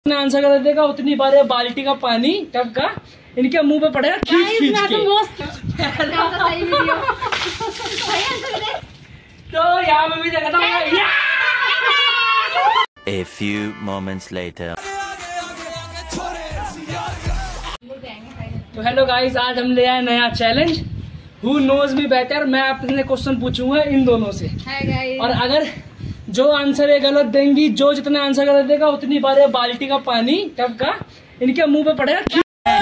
Answer कर देगा उतनी बार ये बाल्टी का पानी टब का इनके मुंह पे पड़ेगा खींच के। तो यहाँ पे भी देखा था। A few moments later. तो हेलो गाइस, आज हम ले आए नया challenge, who knows me better. मैं अपने क्वेश्चन पूछूंगा इन दोनों से, और अगर जो आंसर ये गलत देंगी, जो जितने आंसर गलत देगा उतनी बार ये बाल्टी का पानी टब का इनके मुंह पे पड़ेगा।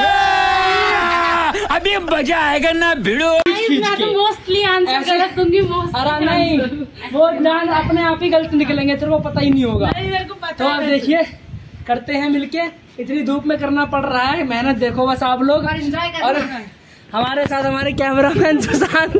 अभी मजा आएगा ना भिड़ो। मोस्टली आंसर गलत दूंगी। अरे नहीं, वो जान अपने आप ही गलत निकलेंगे, तेरे को पता ही नहीं होगा। मेरे को पता तो आप देखिए, करते हैं मिलके। इतनी धूप में करना पड़ रहा है, मेहनत देखो बस आप लोग। और हमारे साथ हमारे कैमरामैन सुशांत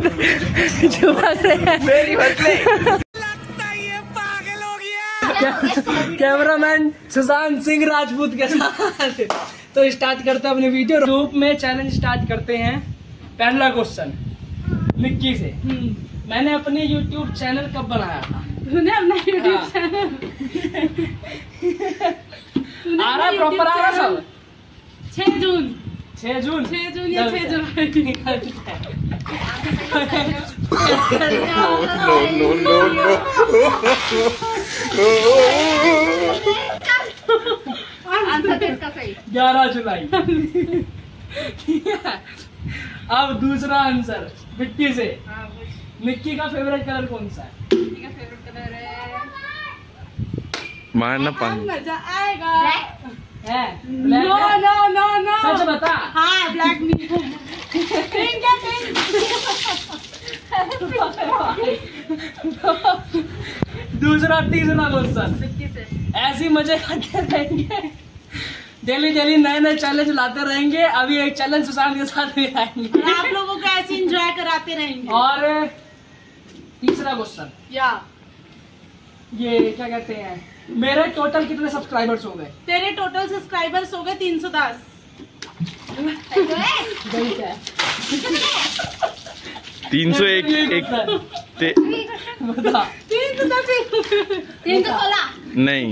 कैमरामैन सुशांत सिंह राजपूत के साथ। तो स्टार्ट करते हैं अपनी वीडियो। धूप में चैलेंज स्टार्ट करते हैं। पहला क्वेश्चन निक्की से। मैंने अपने YouTube चैनल कब बनाया था? तूने अपना YouTube चैनल आ रहा प्रॉपर आ रहा सब? 6 जून 6 जून 6 जून या 6 जुलाई। आंसर इसका सही 11 जुलाई। अब दूसरा आंसर मिट्टी से। मिक्की का फेवरेट कलर कौन सा है? मिक्की का फेवरेट कलर है मारना पानी। मजा आएगा। है नो नो नो नो, सच बता। हाँ ब्लैक नहीं। पिंक है, पिंक। दूसरा तीसरा क्वेश्चन। मिक्की से ऐसी मजे करते रहेंगे, डेली डेली नए नए चैलेंज लाते रहेंगे। अभी एक चैलेंज सुशांत के साथ भी आएंगे, आप लोगों को ऐसे एंजॉय कराते रहेंगे। और तीसरा क्वेश्चन, या ये क्या कहते हैं, मेरे टोटल कितने सब्सक्राइबर्स हो गए? तेरे टोटल सब्सक्राइबर्स हो गए 310। गई क्या? 301 एक बता। 316 नहीं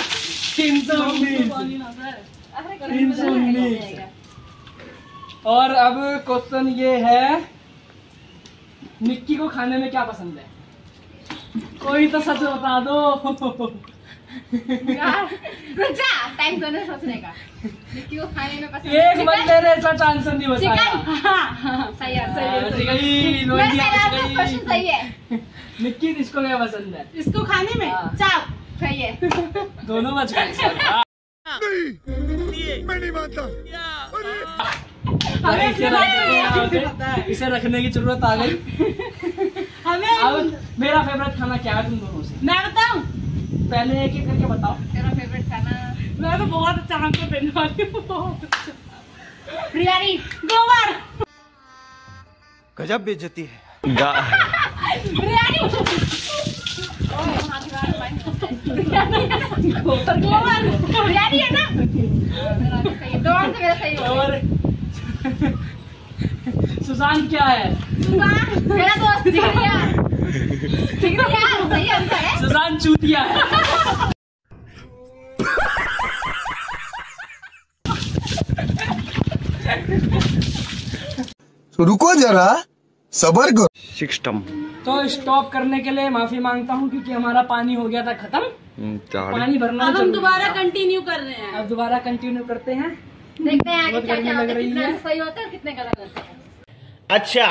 319। और अब क्वेश्चन ये है, निक्की को खाने में क्या पसंद है? कोई तो सच बता दो। रुक जा, टाइम दो ना सोचने का। मिक्की को खाने में पसंद एक बंदे ने सच आंसर नहीं बताया। सही है, सही है, बच गई, क्वेश्चन सही है। निक्की इसको क्या पसंद है? इसको खाने में हाँ। चाप। सही है। दोनों बच गए। मैं नहीं मानता। इसे रखने की जरूरत आ गई। हमें अब मेरा फेवरेट खाना क्या है तुम दोनों से? मैं बताऊं? पहले एक एक करके बताओ। तेरा फेवरेट खाना? मैं तो बहुत अच्छा आंसर देने वाली हूँ। बिरयानी। गोबर। गजब बेइज्जती है। बिरयानी। गोबर। बिरयानी है ना? दो आंसर मेरा सही है। और सुशांत क्या है? मेरा दोस्त चिकनिया। चिकनिया सही आंसर है। सुशांत चूतिया है। रुको जरा, सबर करो। सिस्टम तो स्टॉप करने के लिए माफी मांगता हूँ, क्योंकि हमारा पानी हो गया था खत्म। पानी भरना अब हम जरूरी दोबारा था। कंटिन्यू कर रहे हैं। अब दोबारा कंटिन्यू करते हैं। देखते हैं आगे बहुत क्या गर्मी क्या लग होता है, रही कितने है। आंसर सही होते हैं और कितने गलत होते हैं। अच्छा।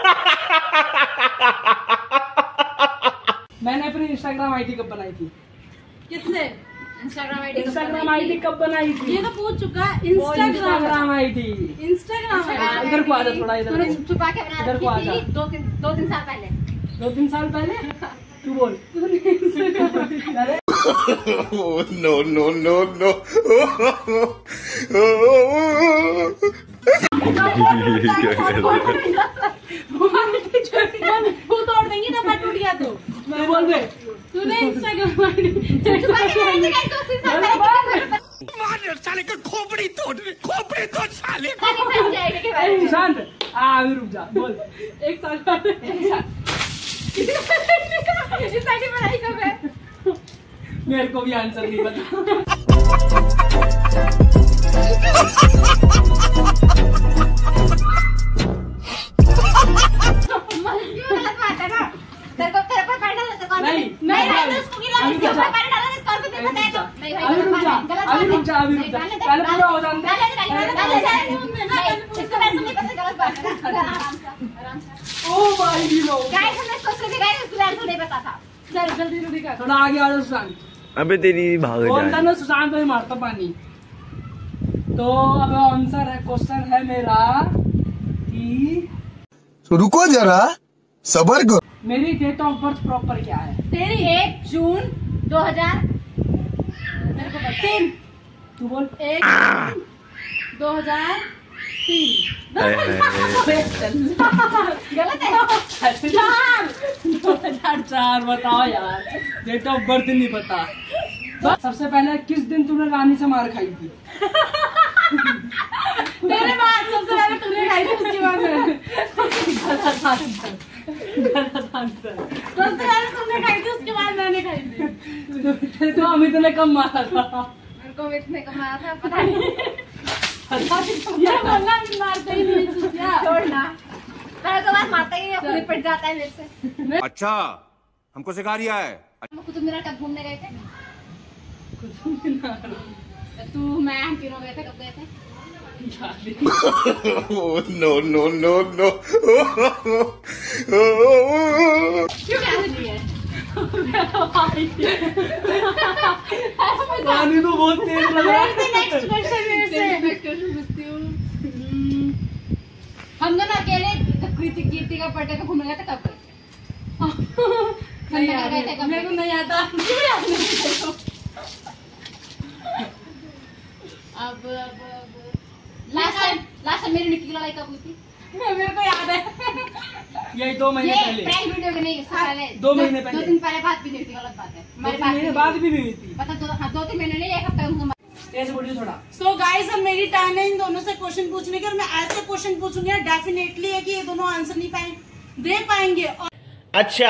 मैंने अपनी इंस्टाग्राम आईडी कब बनाई थी? किससे? इंस्टाग्राम आईडी इंस्टाग्राम आईडी कब बनाई थी? ये तो पूछ चुका है। Instagram Instagram ID. इंस्टाग्राम इधर को आ जा, थोड़ा इधर तूने को। छुपा के बना इधर को आ रखी जा। थी 2-3 साल पहले। 2-3 साल पहले। तू बोल। अरे नो नो नो नो। वो तोड़ देंगी ना, मैं टूट गया तो। मैं बोल दे। तूने इंस्टाग्राम आईडी छुपा के बनाई थी 2-3 साल पहले। साले का खोपड़ी तोड़ साले। सुशांत अभी रुक जा, बोल। 1 साल पहले। इस आईडी बनाई कब है? मेरे को भी आंसर नहीं पता। गलत बात है ना। तेरे को पैर डालना तो कौन नहीं, नहीं नहीं उसको गिला इसके ऊपर पैर डालना इसका भी देखो नहीं तो नहीं भाई अभी रुक जा, गलत अभी रुक जा, अभी रुक जा। पहले पूरा हो जाने दे। इसको पैसे नहीं करते गलत बात है ना। आराम से ओ भाई लो। गाइस हमने सोच के गाइस उसको आंसर नहीं पता था। चल जल्दी जल्दी कर। थोड़ा आगे आ जाओ सुशांत। अबे तेरी भाग कौन था जाए। ना सुशांत भाई मारता पानी। तो अब आंसर है, क्वेश्चन है मेरा कि रुको जरा सबर करो। मेरी डेट ऑफ बर्थ प्रॉपर क्या है? तेरी 1 जून 2000 मेरे को बता 3 तू बोल। 1 2003 गलत है 2004 बताओ यार, डेट ऑफ बर्थ नहीं पता। सबसे पहले किस दिन तूने रानी से मार खाई थी? तेरे बाद सबसे पहले तूने खाई थी, उसके बाद मैंने। गलत आंसर। सबसे पहले तुमने खाई थी, उसके बाद मैंने खाई थी। तो अमित ने कम मारा था। मेरे को इतने कमाया था पता नहीं। ये बोलना मारते ही नहीं क्या? छोड़ना मेरे को बात मारता ही नहीं, खुद ही पिट जाता है मेरे से। अच्छा हमको सिखा रिया है। हम कुतुब मीनार कब घूमने गए थे? तू मैं हम तीनों गए थे, कब गए थे? No no no no. क्यों क्या है? पानी तो बहुत तेज लग रहा है। नेक्स्ट क्वेश्चन मेरे से। नेक्स्ट क्वेश्चन पूछती हूँ। हम दोनों अकेले कीर्ति का बर्थडे पे घूमने गए थे, कब गए थे? नहीं याद है, मेरे को नहीं आता। अब लास्ट टाइम मेरी निक्की की लड़ाई कब हुई थी? मेरे को याद है। यही 2 महीने ये पहले। प्रैंक वीडियो के नहीं, इससे पहले 2 महीने पहले। 2 दिन पहले बात भी नहीं थी, गलत बात है। 2 महीने बाद भी नहीं हुई थी। पता 2-3 महीने नहीं, 1 हफ्ता घूमा। ऐसे बोलिए थोड़ा। सो गाइस अब मेरी टर्न है इन दोनों से क्वेश्चन पूछने की, और मैं ऐसे क्वेश्चन पूछूंगी डेफिनेटली है कि ये दोनों आंसर नहीं दे पाएंगे। अच्छा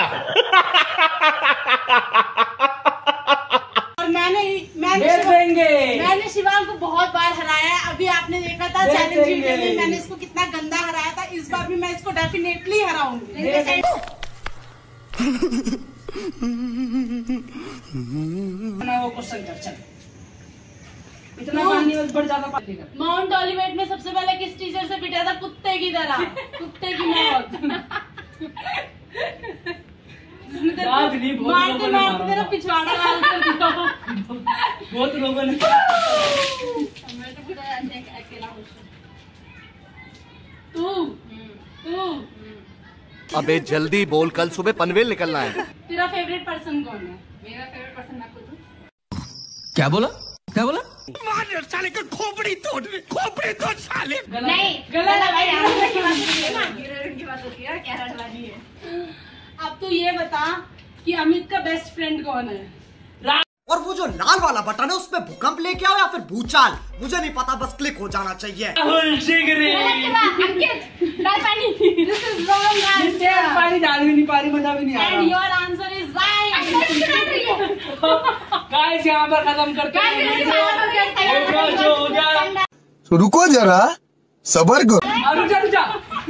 और मैंने शिवांग को बहुत बार हराया है। अभी आपने देखा था चैलेंज वीडियो में मैंने इसको कितना गंदा हराया था। इस बार भी मैं इसको डेफिनेटली हराऊंगी। वो क्वेश्चन कर चल। इतना पानी में बढ़ ज्यादा पानी कर। माउंट ऑलिवेट में सबसे पहले किस टीचर से पिटा था? कुत्ते की तरह, कुत्ते की मौत। याद नहीं, बहुत मारते लोगों ने मारते मारा तेरा था। पिछवाड़ा लाल कर दिया। बहुत लोगों ने। मैं तो पूरा अकेला हूँ। तू अबे जल्दी बोल, कल सुबह पनवेल निकलना है। तेरा फेवरेट पर्सन कौन है? मेरा फेवरेट पर्सन मैं खुद हूँ। क्या बोला? क्या बोला? मार साले का खोपड़ी तोड़ साले। नहीं गलत है भाई, हीरोइन की बात होती है ना, हीरोइन की बात होती है, क्या रड़वानी है। अब तू ये बता कि अमित का बेस्ट फ्रेंड कौन है? और वो जो लाल वाला बटन है उसमें भूकंप लेके आओ या फिर भूचाल, मुझे नहीं पता, बस क्लिक हो जाना चाहिए। गलत जवाब, अंकित डाल पानी। This is wrong answer. पानी डाल भी नहीं पा रही, मजा भी नहीं आ And रहा। your answer is right. Guys यहाँ पर खत्म करते हैं। हो गया। रुको जरा सबर करो। रुक जा रुक जा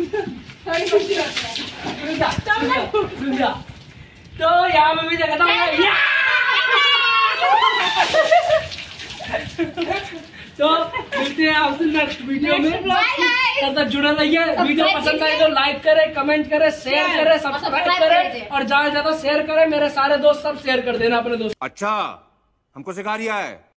रुक जा। तो यहाँ पे भी जगह था। तो मिलते हैं आपसे नेक्स्ट वीडियो में। तब तक जुड़े रहिए। वीडियो पसंद आए तो लाइक करें, कमेंट करें, शेयर करें, सब्सक्राइब करें और ज्यादा से ज्यादा शेयर करें। मेरे सारे दोस्त सब शेयर कर देना अपने दोस्त। अच्छा हमको सिखा रिया है।